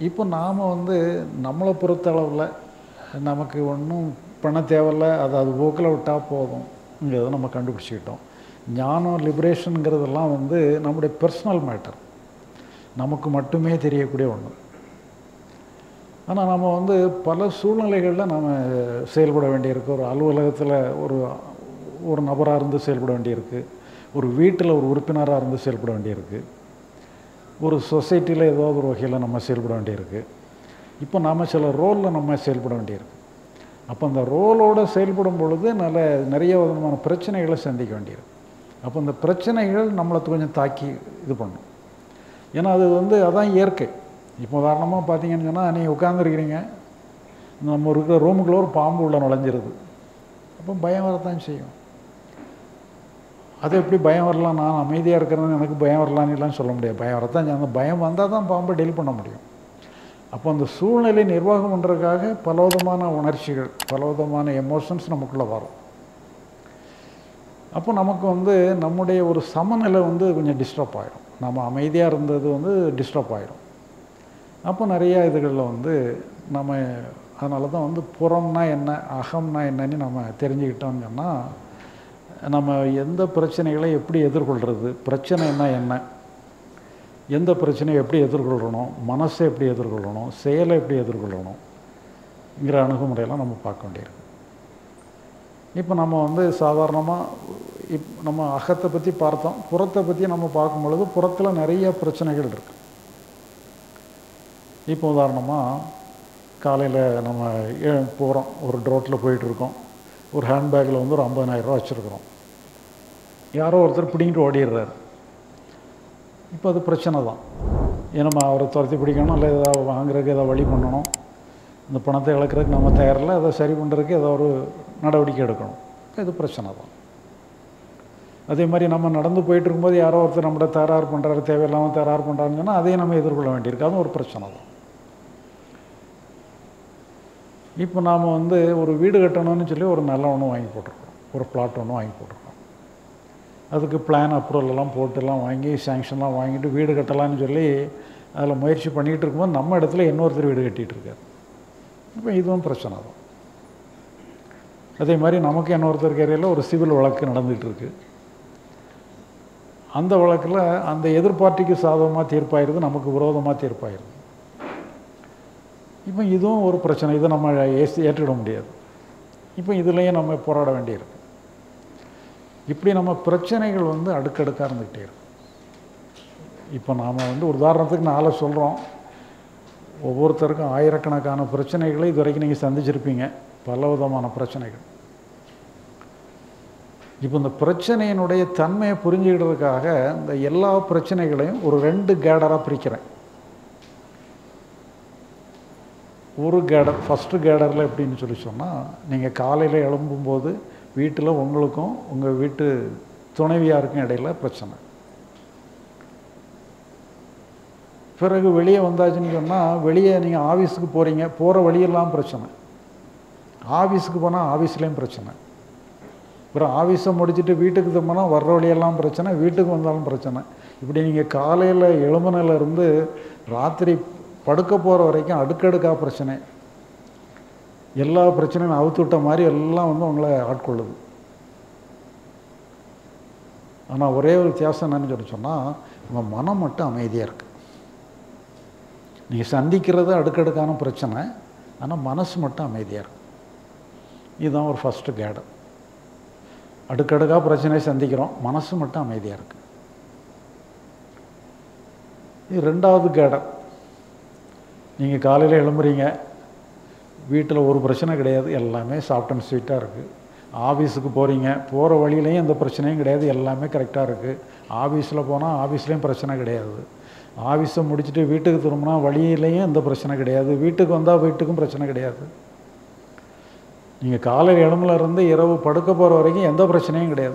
இப்போ நாம் வந்து நம்மளை பொறுத்தளவில் நமக்கு ஒன்றும் பண்ண தேவையில்ல, அது போக்கில் விட்டால் போதும்ங்கிறத நம்ம கண்டுபிடிச்சிக்கிட்டோம். ஞானம் லிபரேஷனுங்கிறதெல்லாம் வந்து நம்முடைய பர்சனல் மேட்டர், நமக்கு மட்டுமே தெரியக்கூடிய ஒன்று. ஆனால் நம்ம வந்து பல சூழ்நிலைகளில் நம்ம செயல்பட வேண்டியிருக்கு. ஒரு அலுவலகத்தில் ஒரு நபராக இருந்து செயல்பட வேண்டியிருக்கு, ஒரு வீட்டில் ஒரு உறுப்பினராக இருந்து செயல்பட வேண்டியிருக்கு, ஒரு சொசைட்டியில் ஏதாவது ஒரு வகையில் நம்ம செயல்பட வேண்டியிருக்கு. இப்போ நாம் சில ரோலில் நம்ம செயல்பட வேண்டியிருக்கு. அப்போ அந்த ரோலோடு செயல்படும் பொழுது நிறைய விதமான பிரச்சனைகளை சந்திக்க வேண்டியிருக்கு. அப்போ அந்த பிரச்சனைகள் நம்மளை கொஞ்சம் தாக்கி இது பண்ணும். ஏன்னா அது வந்து அதான் இயற்கை. இப்போ உதாரணமாக பார்த்தீங்கன்னு சொன்னால், நீங்கள் உட்காந்துருக்கிறீங்க, நம்ம இருக்கிற ரூமுக்குள்ளே ஒரு பாம்பு உள்ள நுழைஞ்சிருது, அப்போ பயம் வரத்தான் செய்யும். அது எப்படி பயம் வரலாம், நான் அமைதியாக இருக்கிறேன்னு எனக்கு பயம் வரலான்னுலாம் சொல்ல முடியாது. பயம் வரத்தான், அந்த பயம் வந்தால் தான் பாம்பை டீல் பண்ண முடியும். அப்போ அந்த சூழ்நிலை நிர்வாகம் பண்ணுறதுக்காக பலவிதமான உணர்ச்சிகள், பலவிதமான எமோஷன்ஸ் நமக்குள்ளே வரும். அப்போ நமக்கு வந்து நம்முடைய ஒரு சமநிலை வந்து கொஞ்சம் டிஸ்டர்ப் ஆகிடும். நம்ம அமைதியாக இருந்தது வந்து டிஸ்டர்ப் ஆகிடும். அப்போ நிறையா இதுகளில் வந்து நம்ம அதனால தான் வந்து புறம்னா என்ன, அகம்னா என்னன்னு நம்ம தெரிஞ்சுக்கிட்டோம்னு சொன்னால், நம்ம எந்த பிரச்சனைகளை எப்படி எதிர்கொள்கிறது, பிரச்சனைன்னா என்ன, எந்த பிரச்சனையை எப்படி எதிர்கொள்ளணும், மனசை எப்படி எதிர்கொள்ளணும், செயலை எப்படி எதிர்கொள்ளணுங்கிற அணுகுமுறையெல்லாம் நம்ம பார்க்க வேண்டியிருக்கு. இப்போ நம்ம வந்து சாதாரணமாக நம்ம அகத்தை பற்றி பார்த்தோம். புறத்தை பற்றி நம்ம பார்க்கும் பொழுது புறத்தில் நிறைய பிரச்சனைகள் இருக்குது. இப்போ உதாரணமாக காலையில் நம்ம போகிறோம், ஒரு ரோட்டில் போயிட்டுருக்கோம், ஒரு ஹேண்ட்பேக்கில் வந்து ஒரு 50,000 ரூபா வச்சுருக்குறோம். யாரோ ஒருத்தர் பிடிங்கிட்டு ஓடிடுறாரு. இப்போ அது பிரச்சனை தான். ஏன்னா அவரை துரத்தி பிடிக்கணும், இல்லை ஏதாவது வாங்குறதுக்கு ஏதாவது வழி பண்ணணும், இந்த பணத்தை இழக்கிறதுக்கு நம்ம தயாரில்லை, அதை சரி பண்ணுறதுக்கு ஏதோ ஒரு நடவடிக்கை எடுக்கணும். இது பிரச்சனை தான். அதே மாதிரி நம்ம நடந்து போயிட்டு இருக்கும்போது யாரோ ஒருத்தர் நம்மளை தகராறு பண்ணுறாரு, தேவையில்லாமல் தகராறு பண்ணுறாருன்னு சொன்னால் அதையும் நம்ம எதிர்கொள்ள வேண்டியிருக்கு. அதுவும் ஒரு பிரச்சனை தான். இப்போ நாம் வந்து ஒரு வீடு கட்டணும்னு சொல்லி ஒரு நல்ல ஒன்று வாங்கி போட்டிருக்கோம், ஒரு பிளாட் ஒன்று வாங்கி போட்டிருக்கோம். அதுக்கு பிளான் அப்ரூவலெல்லாம் போட்டுலாம் வாங்கி சேங்ஷன்லாம் வாங்கிட்டு வீடு கட்டலான்னு சொல்லி அதில் முயற்சி பண்ணிகிட்டு இருக்கும்போது நம்ம இடத்துல இன்னொருத்தர் வீடு கட்டிகிட்டு இருக்காரு. இப்போ இதுவும் பிரச்சனை தான். அதே மாதிரி நமக்கு இன்னொருத்தருக்கு ஏரியாவில் ஒரு சிவில் வழக்கு நடந்துகிட்ருக்கு. அந்த வழக்கில் அந்த எதிர்பார்ட்டிக்கு சாதகமாக தீர்ப்பாயிருது, நமக்கு விரோதமாக தீர்ப்பாயிருது. இப்போ இதுவும் ஒரு பிரச்சனை. இதை நம்ம ஏற்றுக்கிட முடியாது. இப்போ இதுலேயும் நம்ம போராட வேண்டியிருக்கு. இப்படி நம்ம பிரச்சனைகள் வந்து அடுக்கடுக்காக இருந்துக்கிட்டே இருக்கும். இப்போ நாம் வந்து ஒரு உதாரணத்துக்கு 4 சொல்கிறோம். ஒவ்வொருத்தருக்கும் ஆயிரக்கணக்கான பிரச்சனைகளை இது வரைக்கும் நீங்கள் சந்திச்சிருப்பீங்க, பல விதமான பிரச்சனைகள். இப்போ இந்த பிரச்சனையினுடைய தன்மையை புரிஞ்சுக்கிட்டதுக்காக இந்த எல்லா பிரச்சனைகளையும் ஒரு 2 கேடராக பிரிக்கிறேன். ஒரு கேடர், ஃபஸ்ட்டு கேடரில் எப்படின்னு சொல்லி சொன்னால், நீங்கள் காலையில் எழும்பும்போது வீட்டில் உங்களுக்கும் உங்கள் வீட்டு துணைவியாருக்கும் இடையில் பிரச்சனை. பிறகு வெளியே வந்தாச்சுன்னு சொன்னால், வெளியே நீங்கள் ஆஃபீஸுக்கு போகிறீங்க, போகிற வழியெல்லாம் பிரச்சனை. ஆஃபீஸுக்கு போனால் ஆஃபீஸ்லேயும் பிரச்சனை. அப்புறம் ஆஃபீஸை முடிச்சுட்டு வீட்டுக்கு திரும்பினா வர்ற வழியெல்லாம் பிரச்சனை, வீட்டுக்கு வந்தாலும் பிரச்சனை. இப்படி நீங்கள் காலையில் எழும்புனிலேருந்து ராத்திரி படுக்க போகிற வரைக்கும் அடுக்கடுக்காக பிரச்சனை. எல்லா பிரச்சனையும் அவுத்து விட்ட மாதிரி எல்லாம் வந்து உங்களை ஆட்கொள்ளுது. ஆனால் ஒரே ஒரு வித்தியாசம் என்னன்னு சொல்லி சொன்னால், உங்கள் மனம் மட்டும் அமைதியாக இருக்குது. நீங்கள் சந்திக்கிறது அடுக்கடுக்கான பிரச்சனை, ஆனால் மனசு மட்டும் அமைதியாக இருக்குது. இதுதான் ஒரு ஃபஸ்ட்டு கேடர். அடுக்கடுக்காக பிரச்சனையை சந்திக்கிறோம், மனசு மட்டும் அமைதியாக இருக்குது. இது 2வது கேடர். நீங்கள் காலையில் எழும்புறீங்க, வீட்டில் ஒரு பிரச்சனை கிடையாது, எல்லாமே சாஃப்ட் அண்ட் ஸ்வீட்டாக இருக்குது. ஆஃபீஸுக்கு போகிறீங்க, போகிற வழியிலையும் எந்த பிரச்சனையும் கிடையாது, எல்லாமே கரெக்டாக இருக்குது. ஆஃபீஸில் போனால் ஆஃபீஸ்லேயும் பிரச்சனை கிடையாது. ஆஃபீஸை முடிச்சுட்டு வீட்டுக்கு திரும்பினா வழியிலையும் எந்த பிரச்சனை கிடையாது, வீட்டுக்கு வந்தால் வீட்டுக்கும் பிரச்சனை கிடையாது. நீங்கள் காலையில் எழும்புல இருந்து இரவு படுக்க போகிற வரைக்கும் எந்த பிரச்சனையும் கிடையாது.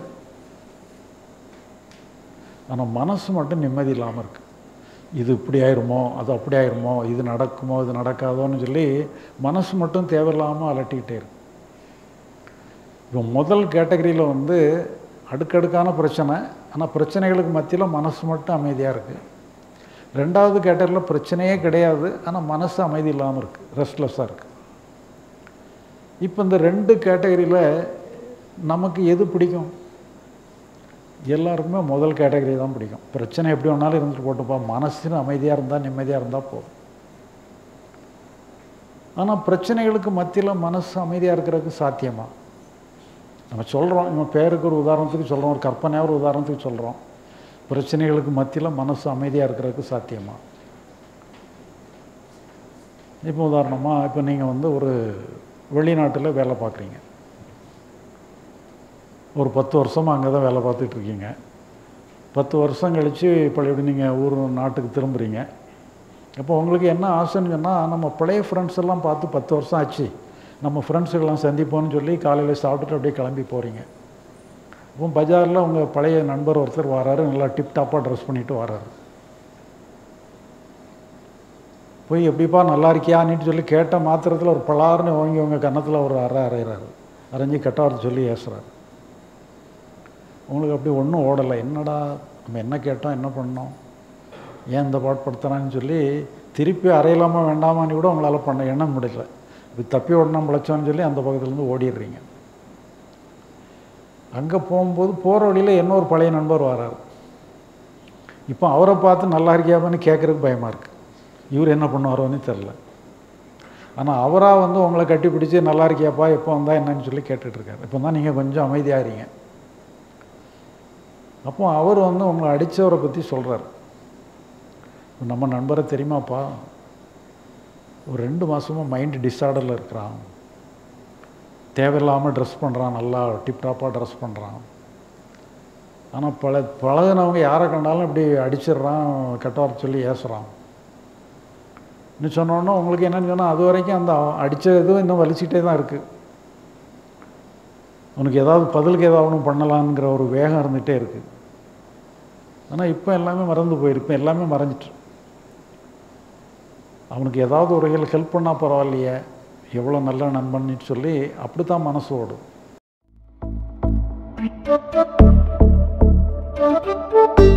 ஆனால் மனசு மட்டும் நிம்மதி இல்லாமல் இருக்குது. இது இப்படி ஆயிருமோ, அது அப்படி ஆயிருமோ, இது நடக்குமோ, இது நடக்காதோன்னு சொல்லி மனசு மட்டும் தேவையில்லாமல் அலட்டிக்கிட்டே இருக்கு. இப்போ முதல் கேட்டகரியில் வந்து அடுக்கடுக்கான பிரச்சனை, ஆனால் பிரச்சனைகளுக்கு மத்தியில் மனசு மட்டும் அமைதியாக இருக்குது. ரெண்டாவது கேட்டகரியில் பிரச்சனையே கிடையாது, ஆனால் மனசு அமைதி இல்லாமல் இருக்குது, ரெஸ்ட்லெஸ்ஸாக இருக்குது. இப்போ இந்த 2 கேட்டகரியில் நமக்கு எது பிடிக்கும்? எல்லாருக்குமே முதல் கேட்டகரி தான் பிடிக்கும். பிரச்சனை எப்படி வேணாலும் இருந்துட்டு போட்டுப்பா, மனசுன்னு அமைதியாக இருந்தால் நிம்மதியாக இருந்தால் போதும். ஆனால் பிரச்சனைகளுக்கு மத்தியில் மனசு அமைதியாக இருக்கிறதுக்கு சாத்தியமா? நம்ம சொல்கிறோம், நம்ம பேருக்கு ஒரு உதாரணத்துக்கு சொல்கிறோம், ஒரு கற்பனையாக ஒரு உதாரணத்துக்கு சொல்கிறோம். பிரச்சனைகளுக்கு மத்தியில் மனசு அமைதியாக இருக்கிறதுக்கு சாத்தியமா? இப்போ உதாரணமாக, இப்போ நீங்கள் வந்து ஒரு வெளிநாட்டில் வேலை பார்க்குறீங்க. ஒரு 10 வருஷமாக அங்கே தான் வேலை பார்த்துட்ருக்கீங்க. 10 வருஷம் கழித்து இப்போ எப்படி நீங்கள் ஊர் நாட்டுக்கு திரும்புகிறீங்க. அப்போ உங்களுக்கு என்ன ஆசைன்னு சொன்னால், நம்ம பழைய ஃப்ரெண்ட்ஸ் எல்லாம் பார்த்து 10 வருஷம் ஆச்சு, நம்ம ஃப்ரெண்ட்ஸுக்கெல்லாம் சந்திப்போன்னு சொல்லி காலையில் சாப்பிட்டுட்டு அப்படியே கிளம்பி போகிறீங்க. இப்போ பஜாரில் உங்கள் பழைய நண்பர் ஒருத்தர் வராரு, நல்லா டிப்டாப்பாக ட்ரெஸ் பண்ணிவிட்டு வராரு. போய் எப்படிப்பா நல்லா இருக்கியான்னு சொல்லி கேட்ட மாத்திரத்தில் ஒரு பலார்னு வாங்கி உங்கள் கன்னத்தில் ஒரு அரைகிறாரு, அரைஞ்சி கட்டாரத்தை சொல்லி ஏசுறாரு. உங்களுக்கு அப்படி ஒன்றும் ஓடலை. என்னடா நம்ம என்ன கேட்டோம், என்ன பண்ணோம், ஏன் இந்த பாட்படுத்துறான்னு சொல்லி திருப்பி அறையலாமா வேண்டாமான்னு கூட உங்களால் பண்ண எண்ண முடியல. இப்படி தப்பி ஓடணும் பிழைச்சோன்னு சொல்லி அந்த பக்கத்துலேருந்து ஓடிடுறீங்க. அங்கே போகும்போது போகிற வழியில் இன்னொரு பழைய நண்பர் வராரு. இப்போ அவரை பார்த்து நல்லா இருக்கியாப்பான்னு கேட்குறதுக்கு பயமாக இருக்குது, இவர் என்ன பண்ணுவாரோன்னு தெரில. ஆனால் அவராக வந்து உங்களை கட்டி பிடிச்சி நல்லா இருக்கியாப்பா எப்போ வந்தால் என்னன்னு சொல்லி கேட்டுட்ருக்காரு. இப்போ தான் நீங்கள் கொஞ்சம் அமைதியாகிறீங்க. அப்போ அவர் வந்து உங்களை அடித்தவரை பற்றி சொல்கிறார். நம்ம நண்பரை தெரியுமாப்பா, ஒரு 2 மாதமாக மைண்டு டிஸார்டரில் இருக்கிறான், தேவையில்லாமல் ட்ரெஸ் பண்ணுறான், நல்லா டிப்டாப்பாக ட்ரெஸ் பண்ணுறான், ஆனால் பழகினவங்க யாரை கண்டாலும் இப்படி அடிச்சிடுறான், கட்டார சொல்லி ஏசுகிறான். இன்னும் சொன்னோன்னா உங்களுக்கு என்னென்னு சொன்னால், அது வரைக்கும் அந்த அடித்த இதுவும் இன்னும் வலிச்சிக்கிட்டே தான் இருக்குது. உனக்கு ஏதாவது பதிலுக்கு ஏதாவது ஒன்று பண்ணலாங்கிற ஒரு வேகம் இருந்துகிட்டே இருக்குது. ஆனால் இப்போ எல்லாமே மறந்து போயிருக்கு, இப்போ எல்லாமே மறைஞ்சிட்டு. அவனுக்கு ஏதாவது ஒரு வகையில் ஹெல்ப் பண்ணால் பரவாயில்லையே, எவ்வளோ நல்ல நண்பன்னு சொல்லி அப்படி தான் மனசு ஓடும்.